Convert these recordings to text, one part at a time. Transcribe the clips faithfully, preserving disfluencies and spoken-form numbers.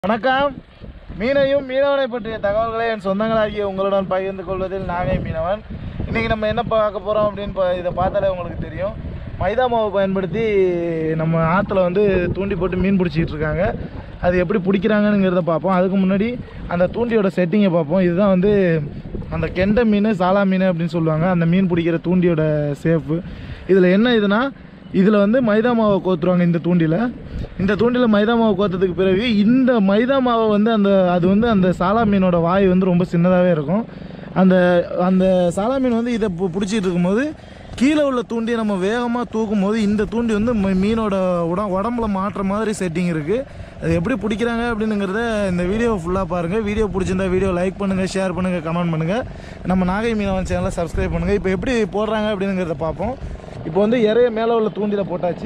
வணக்கம். மீனையும் மீனவனை பற்றிய தகவல்களை என் சொந்தங்களாகிய உங்களுடன் பகிர்ந்து கொள்வதில் நாகை மீனவன். இன்றைக்கி நம்ம என்ன பார்க்க போகிறோம் அப்படின்னு இதை பார்த்தாலே உங்களுக்கு தெரியும். மைதா மாவு பயன்படுத்தி நம்ம ஆற்றுல வந்து தூண்டி போட்டு மீன் பிடிச்சிக்கிட்டு இருக்காங்க. அது எப்படி பிடிக்கிறாங்கங்கிறத பார்ப்போம். அதுக்கு முன்னாடி அந்த தூண்டியோட செட்டிங்கை பார்ப்போம். இதுதான் வந்து அந்த கெண்டை மீன், சாலா மீன் அப்படின்னு சொல்லுவாங்க. அந்த மீன் பிடிக்கிற தூண்டியோட சேஃபு. இதில் என்ன இதுனா, இதில் வந்து மைதா மாவை கோத்துருவாங்க. இந்த தூண்டியில் இந்த தூண்டியில் மைதா மாவு கோத்ததுக்கு பிறகு இந்த மைதா மாவை வந்து அந்த அது வந்து அந்த சாலா மீனோட வாய் வந்து ரொம்ப சின்னதாகவே இருக்கும். அந்த அந்த சாலா மீன் வந்து இதை பிடிச்சிட்டு இருக்கும்போது கீழே உள்ள தூண்டியை நம்ம வேகமாக தூக்கும் போது இந்த தூண்டி வந்து மீனோட உட உடம்புல மாற்ற மாதிரி செட்டிங் இருக்குது. அது எப்படி பிடிக்கிறாங்க அப்படிங்கிறத இந்த வீடியோ ஃபுல்லாக பாருங்கள். வீடியோ பிடிச்சிருந்தா வீடியோ லைக் பண்ணுங்கள், ஷேர் பண்ணுங்கள், கமெண்ட் பண்ணுங்கள். நம்ம நாகை மீனவன் சேனலை சப்ஸ்கிரைப் பண்ணுங்கள். இப்போ எப்படி போடுறாங்க அப்படிங்கிறத பார்ப்போம். இப்போ வந்து இறைய மேலே உள்ள தூண்டியில் போட்டாச்சு.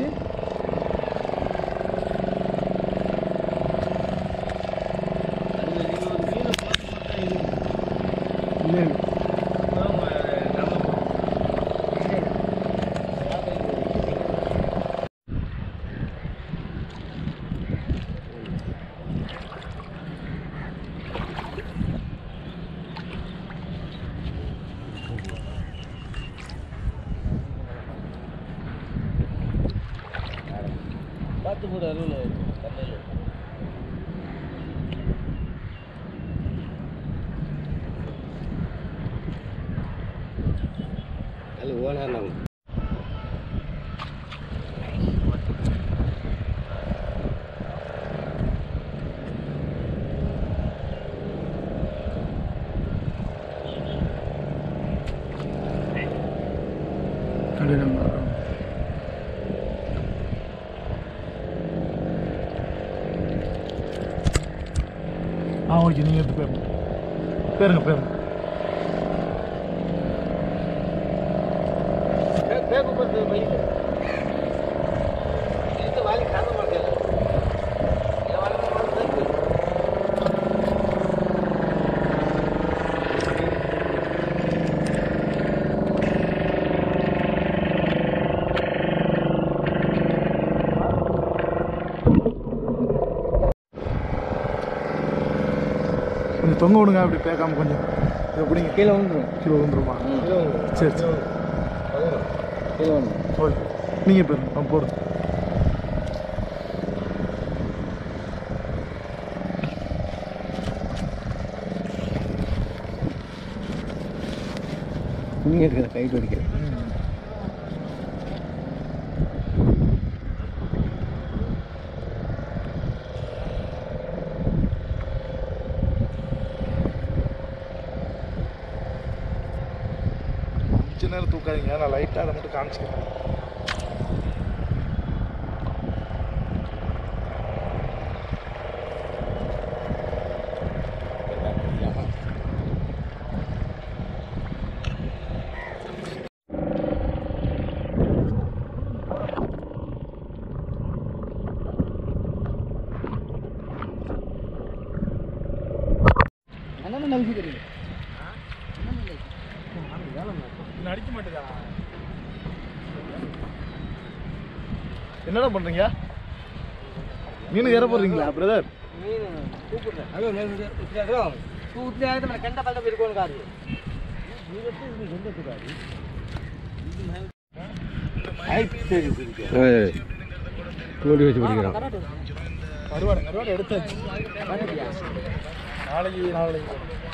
பார்த்து கூட அருள் கண்ணையில் அது ஓனாங்க. ஆ ஓகே, நீங்கள் எடுத்து போயிருங்க பேருங்க பேருங்க கொஞ்சம் தொங்க விடுங்க. அப்படி பேக்காம கொஞ்சம் எப்படிங்க கீழே வந்துடும். கீழே வந்துடுமா? சரி சரி கீழே வந்துடும். ஓகே, நீங்கள் போயிருங்க போடுங்க. நீங்கள் இருக்கிற கைட்டு அடிக்கிறேன். கொஞ்ச நேரம் தூக்காதீங்க, நான் லைட்டாக அதை மட்டும் காமிச்சிக்கிறேன். என்ன நல்கி தெரியும் அடிக்க மாட்டேதா? என்னடா பண்றீங்க? மீன் ஏற போடுறீங்களா பிரதர்? எடுத்தாச்சு. நாளைக்கு நாளைக்கு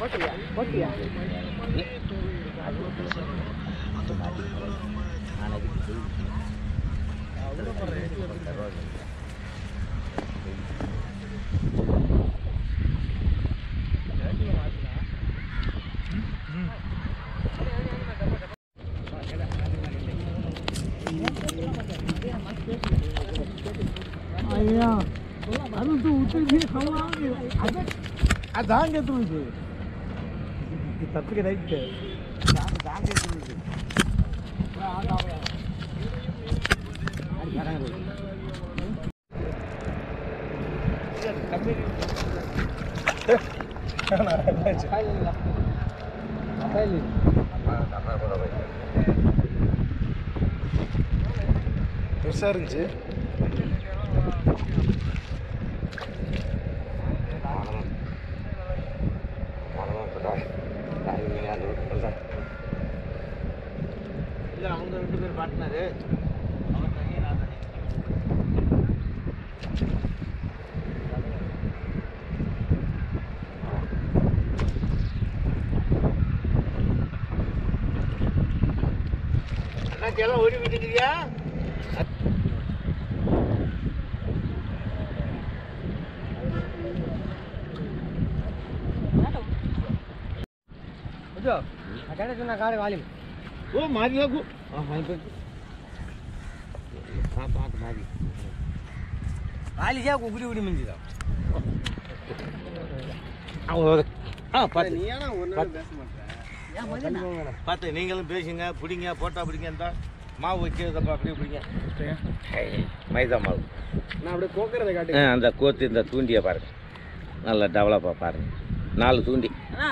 ஐயா அது உத்தரவு खावा அதாங்க தூச்சு தப்புக்கு ரைட் தாங்க தூச்சு ஆ ஆ அடி கரங்க கம்மி நான் இல்ல அப்பைல நம்ம போற போய் பெருசா இருந்துச்சு. இருக்காரு. அவர் தனி நான் தனி. எல்லாம் ஓடி விட்டுக்கிறியா? ஓ மாறி லாகு பார்த்து நீங்களும் பேசுங்க, பிடிங்க, போட்டா பிடிங்க. இருந்தா மாவு வச்சுருந்தப்பா அப்படியே பிடிங்க. மைதா மாவு நான் அப்படியே கோக்கிறத காட்டு. அந்த கோத்து இந்த தூண்டியை பாருங்க, நல்லா டெவலப்பாக பாருங்க. நாலு தூண்டி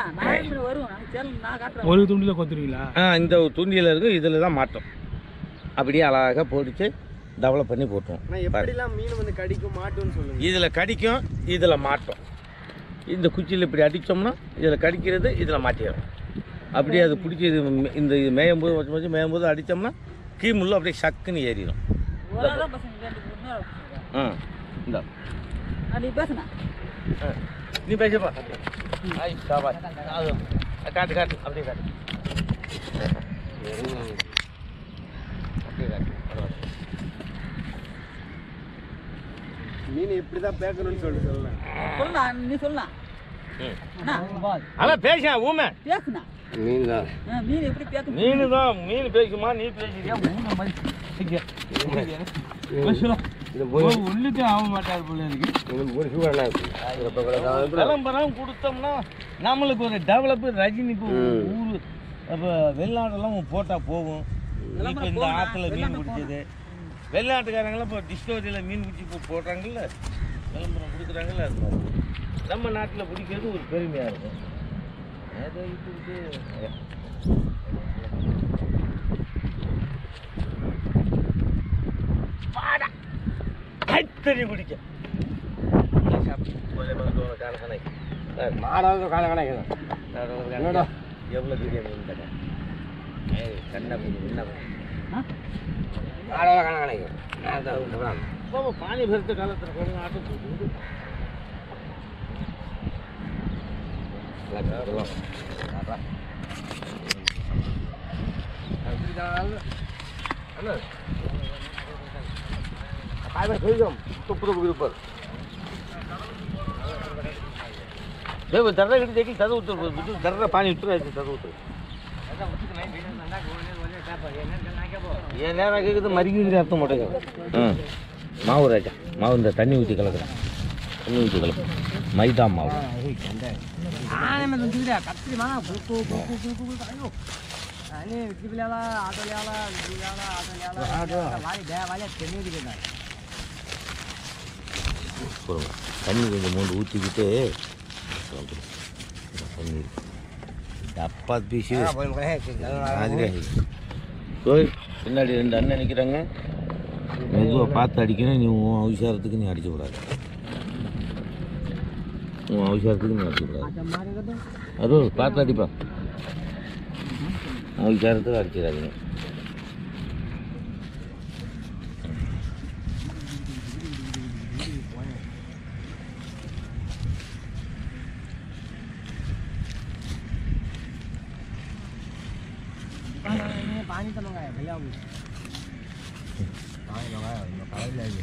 ஒரு தூண்டியில் கொத்துருவீங்களா? ஆ இந்த தூண்டியில் இருக்கும், இதில் தான் மாட்டோம். அப்படியே அழகாக பொடிச்சு டெவலப் பண்ணி போட்டுருவோம். எப்படிலாம் மீன் வந்து கடிக்கும் மாட்டோம்னு சொல்லுங்கள். இதில் கடிக்கும், இதில் மாட்டோம். இந்த குச்சியில் இப்படி அடித்தோம்னா இதில் கடிக்கிறது, இதில் மாட்டிடும். அப்படியே அது பிடிச்சி இது இந்த இது மேயும்போது வச்சு வச்சு மேயும்போது அடித்தோம்னா கீமுள்ள அப்படியே சக்குன்னு ஏறிடும். ஆ இந்த நீ பேசப்பா. ஆய் சாபா அது காட்டு காட்டு அப்படியே காட்டு அப்படியே காட்டு. மீன் இப்படி தான் பேக்கணும்னு சொல்லி சொல்லலாம். சொல்லலாம், நீ சொல்லலாம். அதான் பேச ஊமை பேசுனா மீன் தான். மீன் எப்படி பேச? மீன் தான். மீன் பேசுமா? நீ பேசுறியா? ஊமை மாதிரி உள்ளுக்கு ஆக மாட்டாது போல இருக்கு. விளம்பரம் கொடுத்தோம்னா நம்மளுக்கு ஒரு டெவலப்பு. ரஜினி இப்போ ஊர் இப்போ வெளிநாட்டெல்லாம் போட்டால் போகும். இப்போ இந்த ஆற்றுல மீன் பிடிச்சது வெளிநாட்டுக்காரங்களாம் இப்போ டிஸ்கவரியில் மீன் பிடிச்சி இப்போ போடுறாங்கல்ல, விளம்பரம் கொடுக்குறாங்கல்ல. அது மாதிரி நம்ம நாட்டில் பிடிக்கிறது ஒரு பெருமையாக இருக்கும். அதை விட்டுக்கிட்டு தெரிய பிடிக்க எவ்வளோ பிரியாணி கண்ணா என்ன பானி பெருத்த காலத்தில் போடுங்க ஆட்டோ போட்டு दर्रा गड्डी देखी तद उतर दर्रा पानी उतर ऐसे तद उतर ये நேரம் ஆகிக்குது மறிக்குது அர்த்தம் மாட்டேங்க. ஆ மாவு ராஜா மாவு இந்த தண்ணி ஊற்றி கலக்குறேன். தண்ணி ஊற்றி கலக்குறேன். மைதா மாவு தண்ணி கொஞ்சம் மூணு ஊற்றிக்கிட்டு தண்ணி டப்பா பீசி கோயில் பின்னாடி ரெண்டு அண்ணன் நிற்கிறாங்க. மெதுவாக பார்த்து அடிக்கணும். நீ உன் அவசரத்துக்கு நீ அடிக்கக்கூடாது. உன் அவசரத்துக்கு நீ அடிக்கக்கூடாது. அதுவும் பார்த்து அடிப்பா. அவசரத்துக்கு அடிச்சிடாதீங்க. पानी तो मंगाया भैया पानी मंगाया पानी ले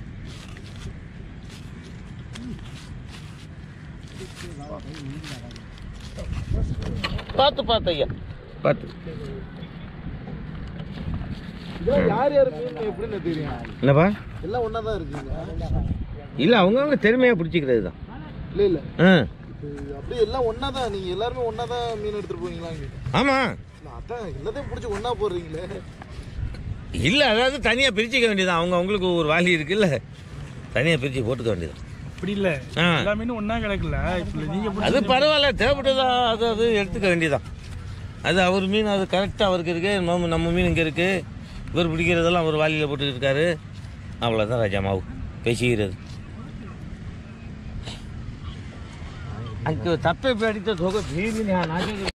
பார்த்து பார்த்து ஐயா பார்த்து. யார் யார் மீன் எப்படின்னு தெரியும்? என்னப்பா எல்லாம் ஒன்றா தான் இருக்குங்க. இல்லை அவங்கவுங்க திறமையாக பிடிச்சிக்கிறது தான். இல்லை இல்லை ஆ அப்படியே எல்லாம் ஒன்றா தான். நீங்கள் எல்லாருமே ஒன்றா தான் மீன் எடுத்துகிட்டு போவீங்களா? ஆமாம் அதான் எல்லாத்தையும் பிடிச்சி ஒன்றா போடுறீங்களே. இல்லை அதாவது தனியாக பிரிச்சுக்க வேண்டியதான். அவங்க அவங்களுக்கு ஒரு வாலி இருக்குல்ல, தனியாக பிரித்து போட்டுக்க வேண்டியதான். அப்படி இல்லை எல்லா மீனும் ஒன்றா கிடக்குல்ல. நீங்கள் அது பரவாயில்ல, தேவைப்பட்டதா அது அது எடுத்துக்க வேண்டியதான். அது அவர் மீன் அது கரெக்டாக அவருக்கு இருக்குது. நம்ம நம்ம மீன் இங்கே இருக்குது. இவர் பிடிக்கிறதெல்லாம் அவர் வாலியில் போட்டுக்கிட்டு இருக்காரு. அவ்வளோதான் ராஜா மாவு பேசிக்கிறது. அங்கே தப்பை போய் அடித்த தொகை